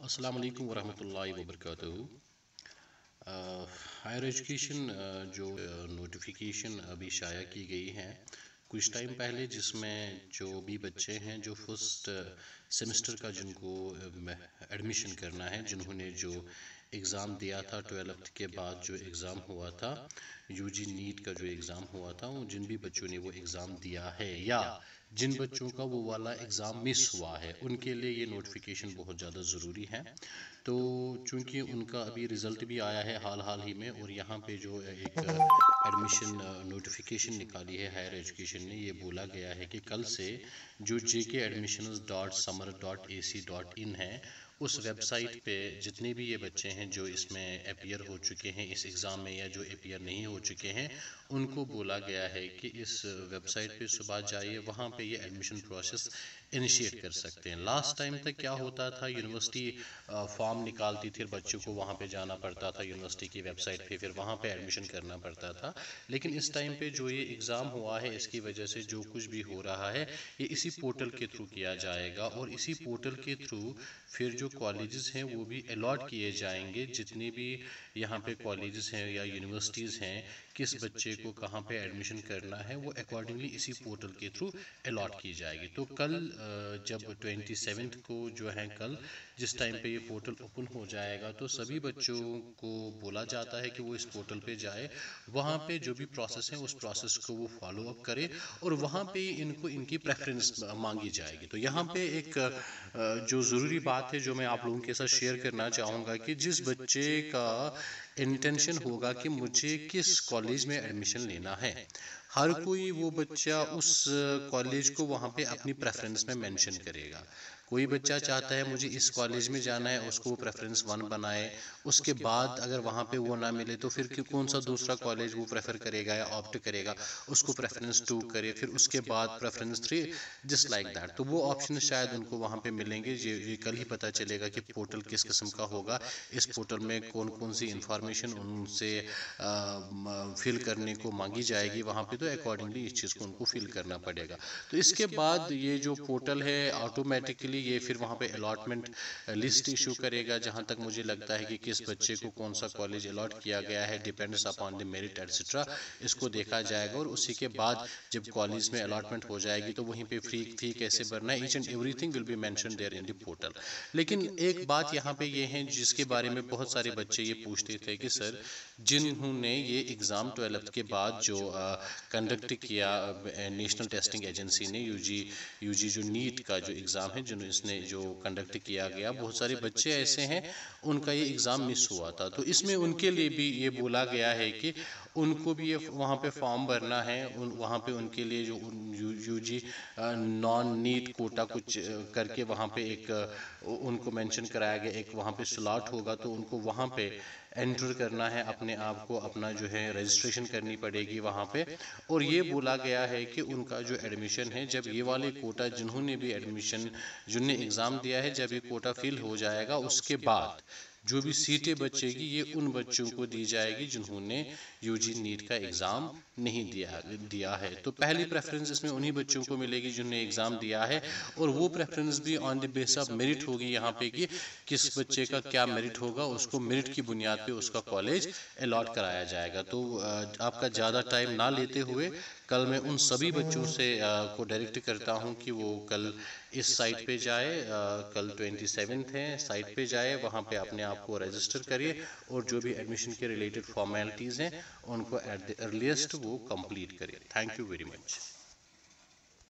अस्सलाम वालेकुम वरहमतुल्लाहि वबरकातुहू। हायर एजुकेशन जो नोटिफिकेशन अभी शाया की गई है कुछ टाइम पहले, जिसमें जो भी बच्चे हैं जो फर्स्ट सेमेस्टर का जिनको एडमिशन करना है, जिन्होंने जो एग्ज़ाम दिया था 12th के बाद, जो एग्ज़ाम हुआ था यूजी नीट का जो एग्ज़ाम हुआ था, जिन भी बच्चों ने वो एग्ज़ाम दिया है या जिन बच्चों का वो वाला एग्ज़ाम मिस हुआ है, उनके लिए ये नोटिफिकेशन बहुत ज़्यादा ज़रूरी है। तो चूँकि उनका अभी रिज़ल्ट भी आया है हाल ही में, और यहाँ पे जो एक एडमिशन नोटिफिकेशन निकाली है हायर एजुकेशन ने, ये बोला गया है कि कल से जो jkadmissions.samar.ac.in है, उस वेबसाइट पे जितने भी ये बच्चे हैं जो इसमें अपीयर हो चुके हैं इस एग्ज़ाम में, या जो अपीयर नहीं हो चुके हैं, उनको बोला गया है कि इस वेबसाइट पे सुबह जाइए, वहाँ पे ये एडमिशन प्रोसेस इनिशिएट कर सकते हैं। लास्ट टाइम तक क्या होता था, यूनिवर्सिटी फॉर्म निकालती थी, बच्चों को वहाँ पे जाना पड़ता था यूनिवर्सिटी की वेबसाइट पे, फिर वहाँ पे एडमिशन करना पड़ता था। लेकिन इस टाइम पे जो ये एग्ज़ाम हुआ है, इसकी वजह से जो कुछ भी हो रहा है ये इसी पोर्टल के थ्रू किया जाएगा, और इसी पोर्टल के थ्रू फिर जो कॉलेजेस हैं वो भी अलॉट किए जाएंगे। जितने भी यहाँ पे कॉलेजेस हैं या यूनिवर्सिटीज़ हैं, किस बच्चे को कहाँ पे एडमिशन करना है, वो अकॉर्डिंगली इसी पोर्टल के थ्रू अलॉट की जाएगी। तो कल जब 27 को जो है, कल जिस टाइम पे ये पोर्टल ओपन हो जाएगा, तो सभी बच्चों को बोला जाता है कि वो इस पोर्टल पे जाए, वहाँ पे जो भी प्रोसेस है उस प्रोसेस को वो फॉलो अप करे, और वहाँ पे इनको इनकी प्रेफरेंस मांगी जाएगी। तो यहाँ पे एक जो ज़रूरी बात है जो मैं आप लोगों के साथ शेयर करना चाहूँगा, कि जिस बच्चे का इंटेंशन होगा कि मुझे किस कॉलेज में एडमिशन लेना है, हर कोई वो बच्चा उस कॉलेज को वहाँ पे अपनी प्रेफरेंस में मेंशन करेगा। कोई बच्चा चाहता है मुझे इस कॉलेज में जाना है, उसको वो प्रेफरेंस 1 बनाए, उसके बाद अगर वहाँ पे वो ना मिले तो फिर कौन सा दूसरा कॉलेज वो प्रेफर करेगा या ऑप्ट करेगा, उसको प्रेफरेंस 2 करे, फिर उसके बाद प्रेफरेंस 3, जस्ट लाइक दैट। तो वो ऑप्शन शायद उनको वहाँ पे मिलेंगे। ये कल ही पता चलेगा कि पोर्टल किस किस्म का होगा, इस पोर्टल में कौन कौन सी इंफॉर्मेशन उनसे फिल करने को मांगी जाएगी वहाँ पे, तो अकॉर्डिंगली इस चीज़ को उनको फिल करना पड़ेगा। तो इसके बाद ये जो पोर्टल है ऑटोमेटिकली ये फिर वहाँ पे अलॉटमेंट लिस्ट इशू करेगा, जहाँ तक मुझे लगता है कि किस बच्चे को कौन सा कॉलेज अलॉट किया गया है, depends upon the merit etcetera, इसको देखा जाएगा। और उसी के बाद जब कॉलेज में अलॉटमेंट हो जाएगी तो वहीं पे फी कैसे भरना है, each and everything will be mention there in the portal. लेकिन एक बात यहाँ पे ये है जिसके बारे में बहुत सारे बच्चे ये पूछते थे कि सर, जिन्होंने ये एग्ज़ाम 12th के बाद जो कंडक्ट किया नेशनल टेस्टिंग एजेंसी ने, यूजी जो नीट का जो एग्ज़ाम है इसने जो कंडक्ट किया गया, बहुत सारे बच्चे ऐसे हैं उनका ये एग्ज़ाम मिस हुआ था। तो इसमें उनके लिए भी ये बोला गया है कि उनको भी ये वहाँ पे फॉर्म भरना है, वहाँ पे उनके लिए जो यूजी नॉन नीट कोटा कुछ करके वहाँ पे एक उनको मेंशन कराया गया, एक वहाँ पे स्लॉट होगा, तो उनको वहाँ पे एंटर करना है, अपने आप को अपना जो है रजिस्ट्रेशन करनी पड़ेगी वहाँ पे। और ये बोला गया है कि उनका जो एडमिशन है, जब ये वाले कोटा जिन्होंने भी एडमिशन जिनने एग्ज़ाम दिया है, जब ये कोटा फिल हो जाएगा, उसके बाद जो भी सीटें बचेगी ये उन बच्चों को दी जाएगी जिन्होंने यूजी नीट का एग्ज़ाम नहीं दिया है। तो पहली प्रेफरेंस इसमें उन्हीं बच्चों को मिलेगी जिन्होंने एग्ज़ाम दिया है, और वो प्रेफरेंस भी on the base of merit होगी यहाँ पे कि किस बच्चे का क्या मेरिट होगा, उसको मेरिट की बुनियाद पे उसका कॉलेज अलॉट कराया जाएगा। तो आपका ज़्यादा टाइम ना लेते हुए कल मैं उन सभी बच्चों से को डायरेक्ट करता हूँ कि वो कल इस साइट पे जाए, कल 27 है, साइट पे जाए, वहाँ पे अपने आप को रजिस्टर करिए, और जो भी एडमिशन के रिलेटेड फॉर्मेलिटीज़ हैं उनको एट द अर्लीस्ट वो कंप्लीट करिए। Thank you very much.